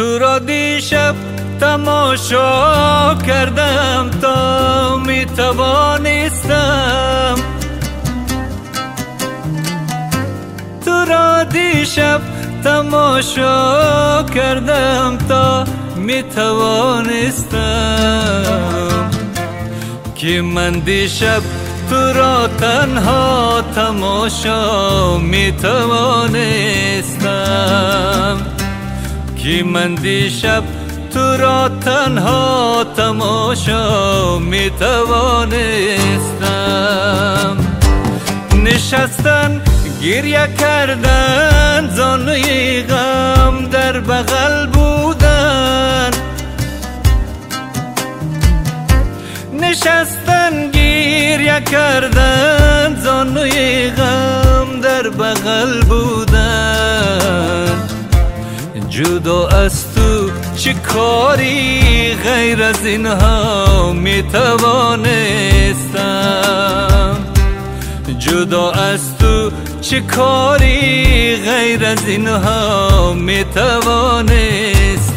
تو را دیشب تماشا کردم تا می توانستم، تو را دیشب تماشا کردم تا می توانستم که من دیشب تو را تنها تماشا می توانستم، که من دیشب تو را تنها تماشا می توانستم. نشستن گریه کردن زانوی غم در بغل بودن، نشستن گریه کردن زانوی غم در بغل بودن. جدا از تو چه کاری غیر از اینها می توانستم، جدا از تو چه کاری غیر از اینها می توانستم.